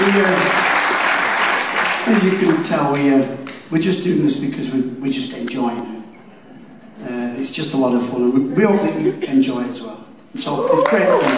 As you can tell, we're just doing this because we're just enjoying it. It's just a lot of fun, and we hope that you enjoy it as well. So it's great fun.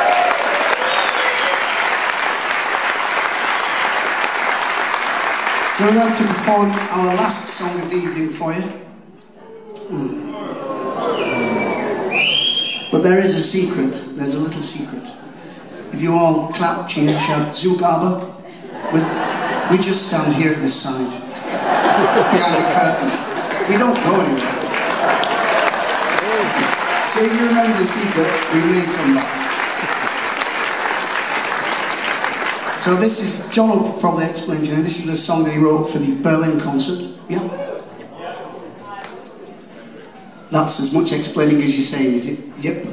So we're going to perform our last song of the evening for you. But there is a secret. There's a little secret. If you all clap, cheer, shout, Zugabe, we just stand here at this side, behind the curtain. We don't go anywhere. So if you remember the secret, we may come back. So this is, John will probably explain to you, this is the song that he wrote for the Berlin concert. Yeah? That's as much explaining as you're saying, is it? Yep.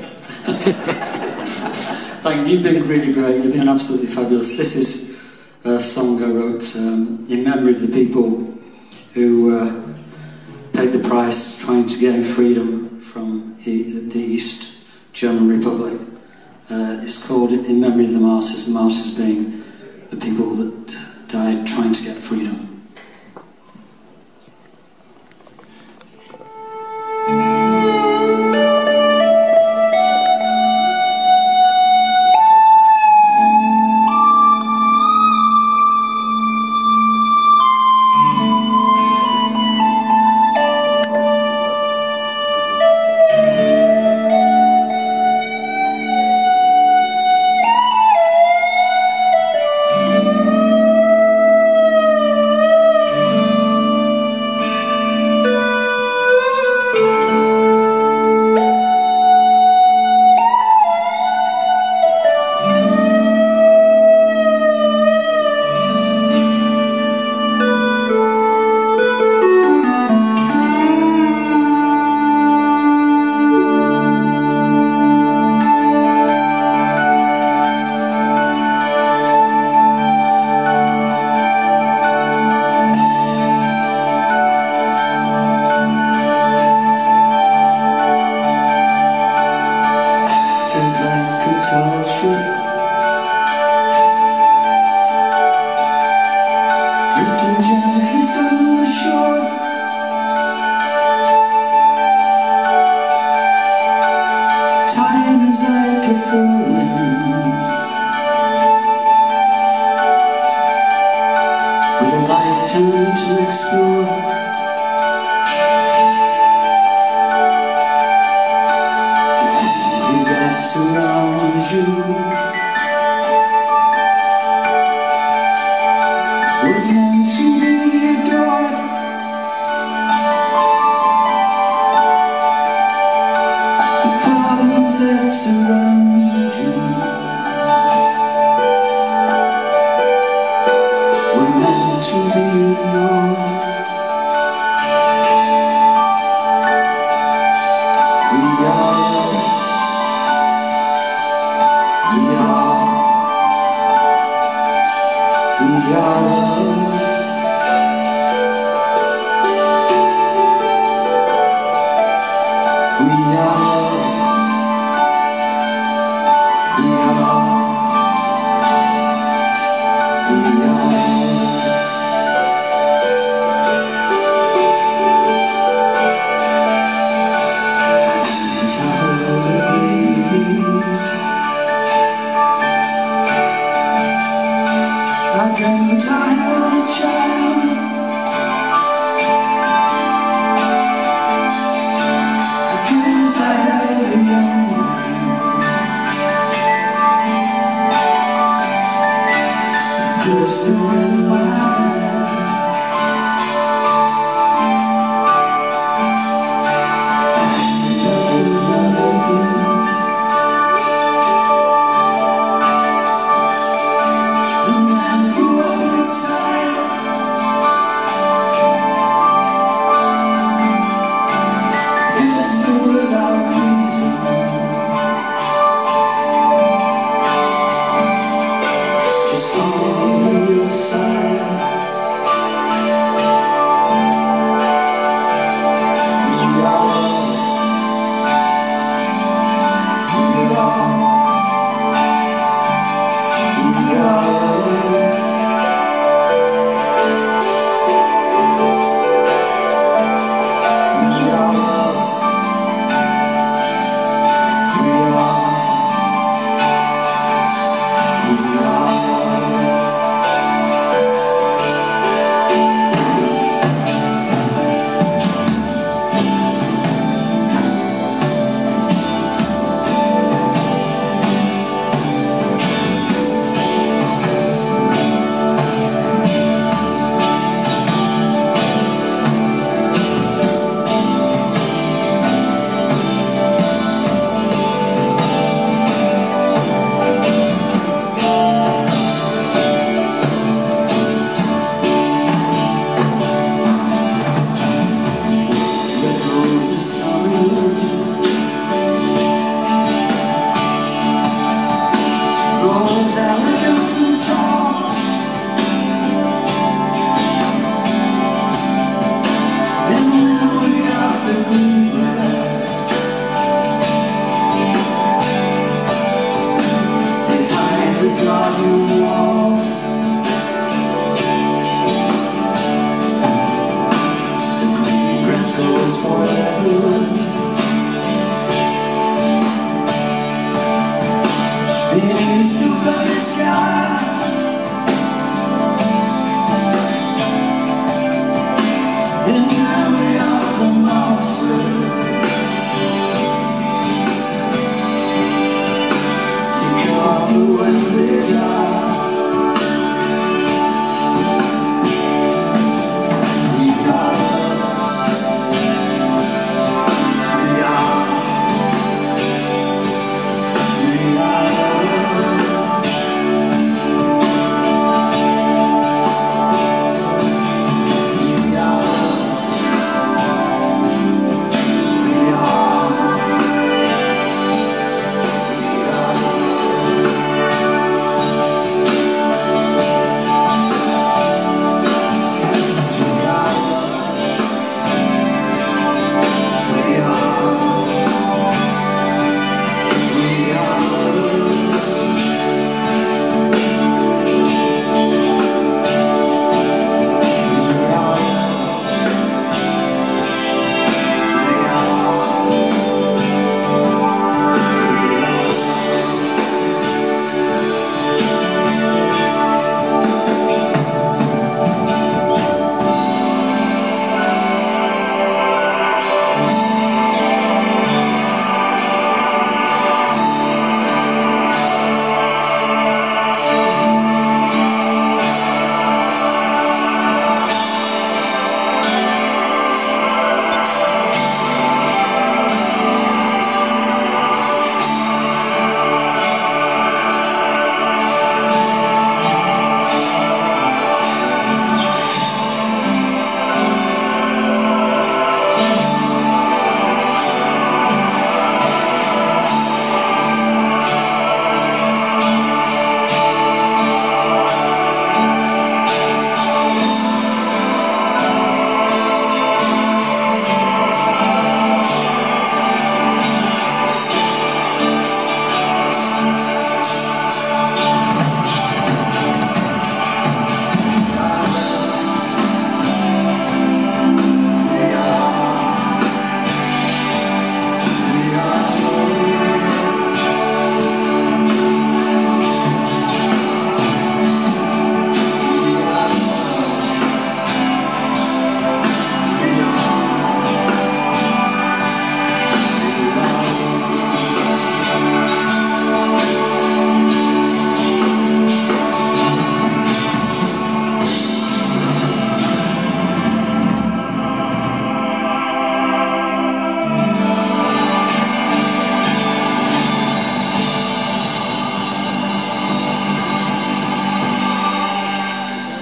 Thank you. You've been really great. You've been absolutely fabulous. This is a song I wrote in memory of the people who paid the price trying to gain freedom from the East German Republic. It's called In Memory of the Martyrs being the people that died trying to get freedom.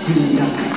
Vielen Dank.